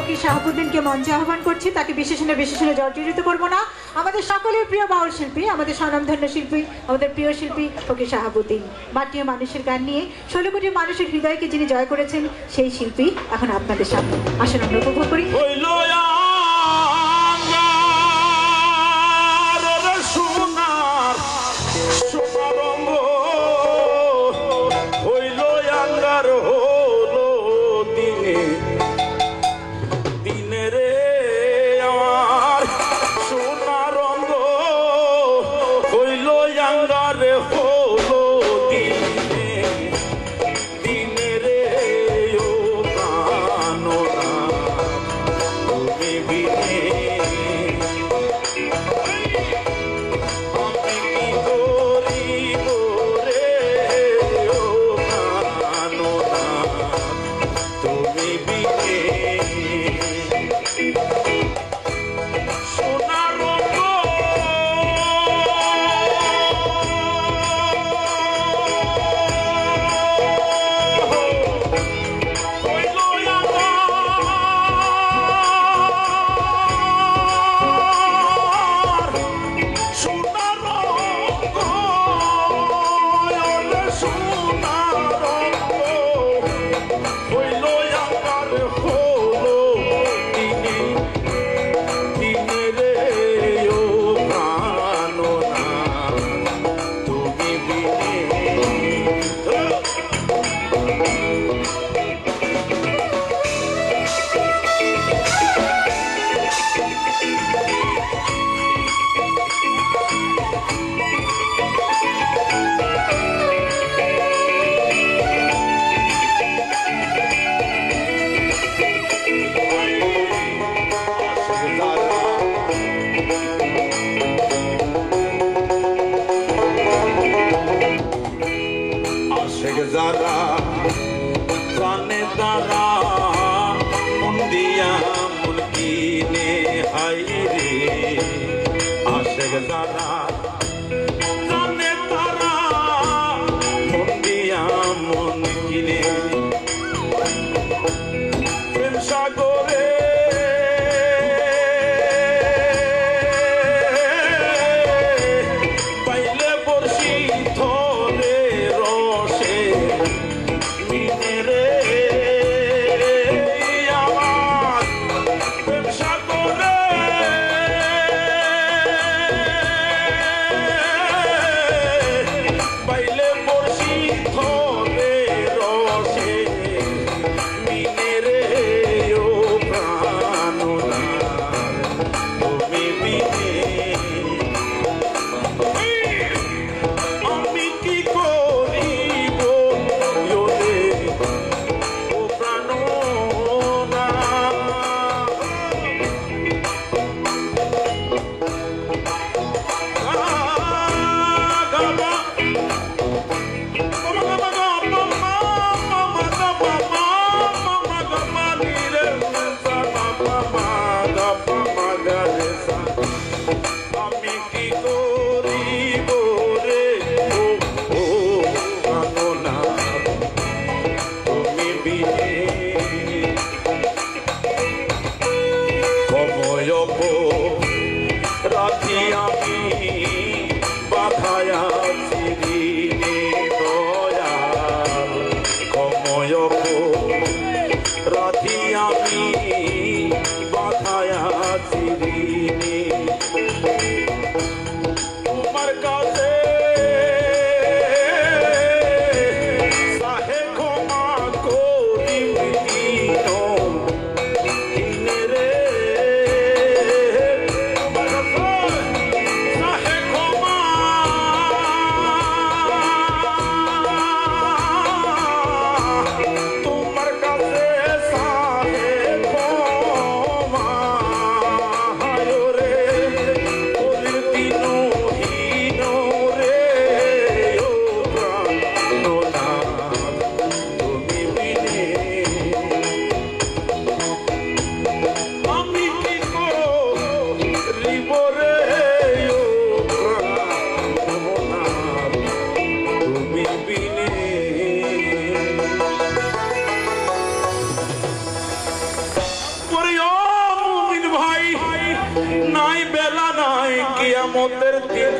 ফকির শাহাবুদ্দিনকে মঞ্চে আহ্বান করছি। তাকে বিশেষণে জর্জরিত করব না। আমাদের সকলের প্রিয় বাউল শিল্পী, আমাদের স্বনামধন্য শিল্পী, আমাদের প্রিয় শিল্পী ফকির শাহাবুদ্দিন। মাটি ও মানুষের গান নিয়ে 16 কোটি মানুষের হৃদয়কে যিনি জয় করেছেন সেই শিল্পী এখন আপনাদের সামনে। আসুন আমরা উপভোগ করি।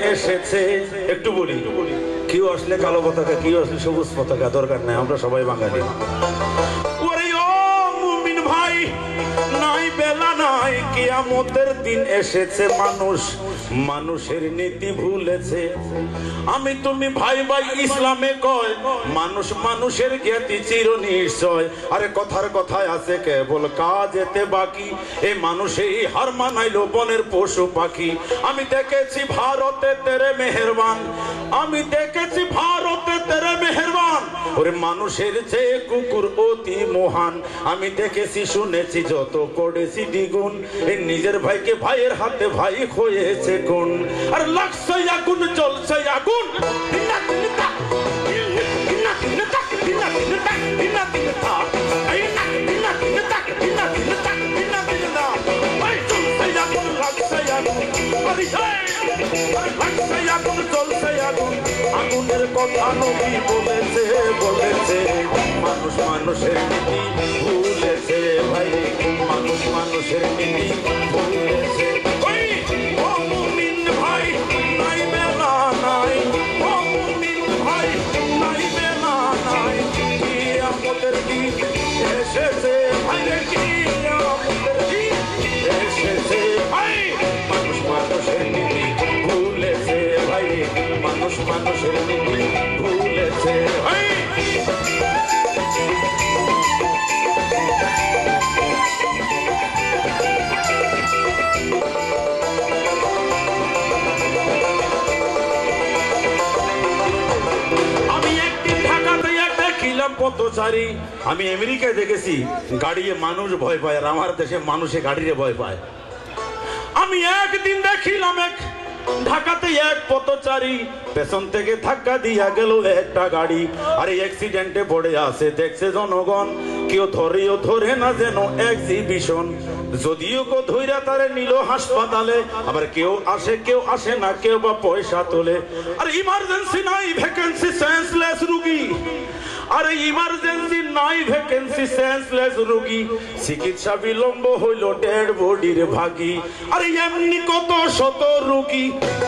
এসেছে। একটু বলি, কেউ আসলে কালো পতাকা, কেউ আসলে সবুজ পতাকা, দরকার নাই, আমরা সবাই বাঙালি। ওরে ও মুমিন ভাই, নাই বেলা নাই, কিয়ামতের দিন এসেছে। মানুষের নীতি ভুলেছে। আমি তুমি ভাই ভাই ইসলামে কয়, মানুষের জ্ঞাতি চির নিশ্চয়। আরে কথার কথায় আছে কেবল কাজেতে বাকি, এই মানুষেই হার মানাইলো বনের পশু পাখি। আমি দেখেছি ভারতে তেরে মেহেরবান, আমি দেখেছি ভারতে তেরে মেহেরবান। ওরে মানুষের চেয়ে কুকুর অতি মহান। আমি দেখেছি শুনেছি যত করেছি দ্বিগুণ, এই নিজের ভাইকে ভাইয়ের হাতে ভাই হয়েছে কোন। আর লাগছে আগুন জ্বলছে আগুন, আগুনের কথা নবী বলেছে মানুষের নীতি ভুলেছে ভাই, মানুষের নীতি ভুলেছে। ও মুমিন ভাই, নাই বেলা নাই, ও মুমিন ভাই, নাই বেলা নাই, কিয়ামতের দিন এসেছে ভাই, কিয়ামতের দিন এসেছে ভাই। মানুষের নীতি ভুলেছে ভাই, মানুষের নীতি ভুলেছে ভাই। পথচারী, আমি আমেরিকায় দেখেছি গাড়িয়ে মানুষ ভয় পায়, আর আমার দেশে মানুষে গাড়িরে ভয় পায়। আমি একদিন দেখিলাম ঢাকাতে এক পথচারী পেছন থেকে ধাক্কা দিয়া গেল একটা গাড়ি, আর এই অ্যাক্সিডেন্টে পড়ে আছে। দেখছে জনগণ, কেউ ধরেও ধরে না, যেন এক্সিবিশন। যদিও কেউ ধৈরা তারে নিল হাসপাতালে, আবার কেউ আসে না, কেউ বা পয়সা তোলে। আর ইমার্জেন্সি নাই, ভ্যাকেন্সি সেন্সলেস রুগী। আরে ইমার্জেন্সি নাই, ভ্যাকেন্সি সেন্সলেস রোগী। চিকিৎসা বিলম্ব হইল ডেড বডির ভাগী। আরে এমনি কত শত রোগী,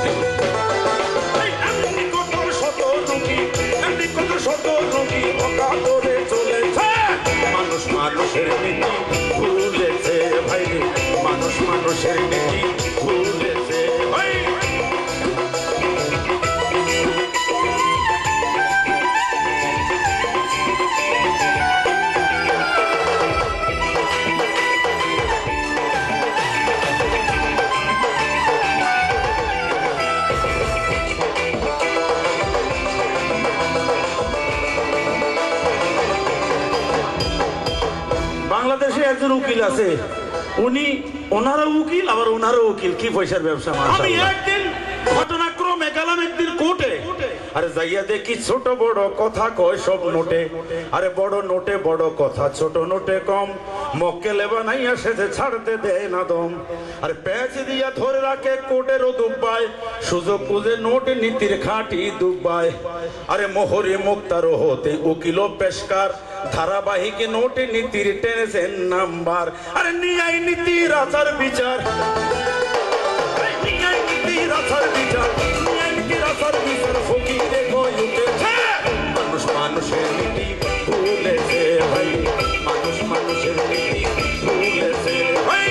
এমনি কত শত রোগী, এমনি কত শত রোগী অকাতরে চলেছে। মানুষের নীতি ভুলেছে ভাই, মানুষের নীতি ভুলেছে ভাই। বাংলাদেশে একজন উকিল আছে, ওনারও উকিল, আবার ওনারও উকিল। কি পয়সার ব্যবসা। আমি একদিন ঘটনাক্রমে গেলাম একদিন কোর্টে, আরে যাইয়া দেখি ছোট বড় কথা কয় সব নোটে। আরে বড় নোটে বড় কথা, ছোট নোটে কম। মক্কেলে বানাইয়া সেজে ছাড়তে দেয় না দম। আরে প্যাচ দিয়া ধরে রাখে কোর্টেরও দুব্বায়, সুযোগ বুঝে নোট নীতির খাঁটি দুব্বায়। আরে মোহরে মুক্তারও হতে উকিল পেশকার, ধারাবাহিকে নোটে নীতির টেনেছেন নাম্বার। আরে নিয়াই নীতির আচার বিচার, নিয়াই নীতির আচার বিচার, নিয়াই নীতির আচার বিচার ফকিরে কই উঠেছে। মানুষের নীতি ভুলেছে ভাই, মানুষের নীতি ভুলেছে ভাই।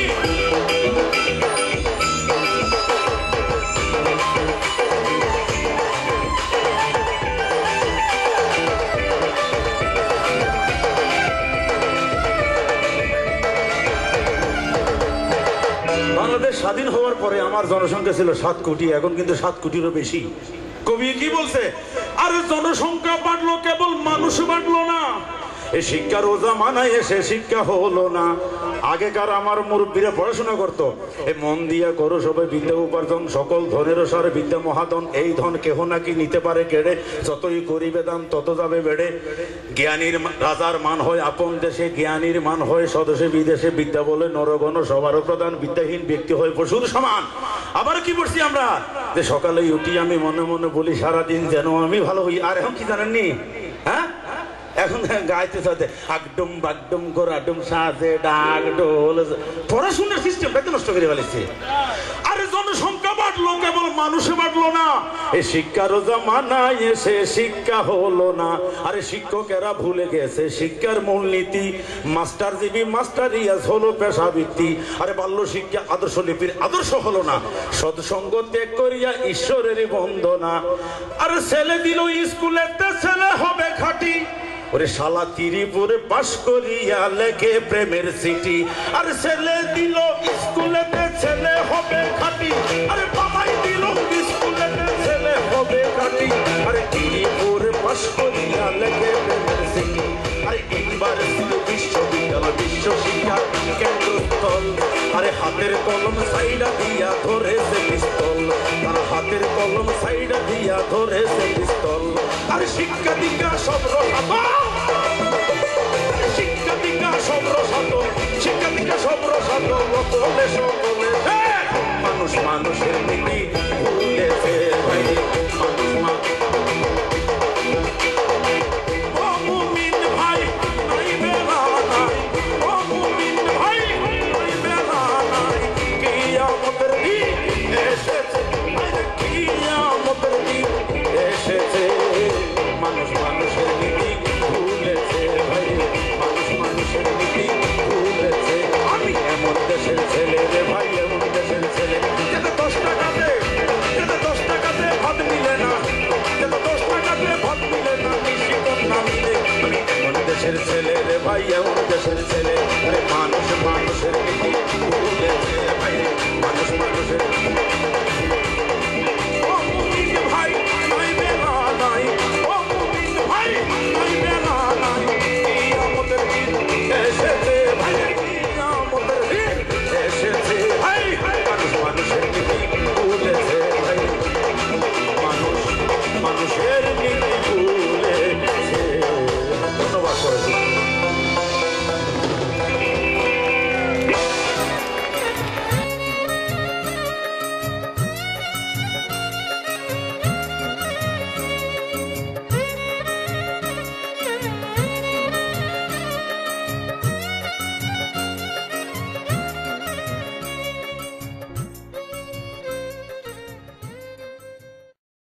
বাংলাদেশ স্বাধীন হওয়ার পরে আমার জনসংখ্যা ছিল 7 কোটি, এখন কিন্তু 7 কোটিরও বেশি। কবি কি বলছে? আর জনসংখ্যা বাড়লো, কেবল মানুষ বাড়লো না। এই শিক্ষার ওজা মানায় এসে শিক্ষা হলো না। আগেকার আমার মুরব্বীরা পড়াশোনা করতো, এই মন দিয়া করো সবাই বিদ্যা উপার্জন, সকল ধনেরও সার বিদ্যা মহাধন। এই ধন কেহ নাকি নিতে পারে কেড়ে, যতই করিবে দান তত যাবে বেড়ে। জ্ঞানীর রাজার মান হয় আপন দেশে, জ্ঞানীর মান হয় স্বদেশে বিদেশে। বিদ্যা বলে নরগণ সবারও প্রধান, বিদ্যাহীন ব্যক্তি হয় পশুর সমান। আবার কি পড়ছি আমরা, যে সকালে উঠি আমি মনে মনে বলি সারাদিন যেন আমি ভালো হই। আর এখন কি জানেননি, হ্যাঁ এখন গাইতে সাথে আগডুম বাগডুম গোরাডুম সাজে ডাক ঢোল। পড়াশোনার সিস্টেমটাকে নষ্ট করে ফেলেছে। আরে জনসংখ্যা বাড়লো, কেবল মানুষে বাড়লো না, এই শিক্ষার জামানায় এসে শিক্ষা হলো না। আরে শিক্ষকেরা ভুলে গেছে শিক্ষার মূলনীতি, মাস্টার জিবি মাস্টার ইয়াস হলো পেশাবৃত্তি। আরে বাল্য শিক্ষা আদর্শ লিপির আদর্শ হলো না, সৎসঙ্গ ত্যাগ করিয়া ঈশ্বরের বন্দনা। আরে ছেলে দিল স্কুলেতে ছেলে হবে খাঁটি, ওরে শালা তিরিপুরে পাশ করিয়া লেখে প্রেমের সিটি। আরে ছেলে দিল স্কুলেতে ছেলে হবে খাঁটি, আরে বাবাই দিল স্কুলেতে ছেলে হবে খাঁটি। আরে তিরিপুরে পাশ করিয়া লেখে প্রেমের সিটি। আরে ইউনিভার্সিটি বিশ্ববিদ্যালয় বিশ্ব শিক্ষার কেন্দ্রস্থল। আরে হাতের কলম সাইডা দিয়া ধরেছে পিস্তল, তারা হাতের কলম সাইডা দিয়া ধরেছে পিস্তল। আরে শিক্ষা দীক্ষা সব রসাত, শিক্ষা দীক্ষা সব রসাত, শিক্ষা দীক্ষা সব রসাত, সকলে সকলে মানুষ মানুষের নীতি ভুলেছে ভাই। মানুষ ও মুমিন ভাই নাই বেলা নাই, ও মুমিন ভাই নাই বেলা নাই, কিয়ামতের দিন এসেছে, কিয়ামতের দিন এসেছে। মানুষ মানুষের নীতি ভুলেছে ভাই, মানুষ মানুষের নীতি ভুলেছে। আমি এমন দেশের ছেলে রে ভাই, এমন দেশের ছেলে যেটা 10 টাকাতে, যেটা 10 টাকাতে ভাত মিলে না, যেটা 10 টাকাতে ভাত মিলে না, নিশিকন না মিলে। আমি এমন দেশের ছেলে রে ভাই, এমন দেশের ছেলে। আরে মানুষ মানুষের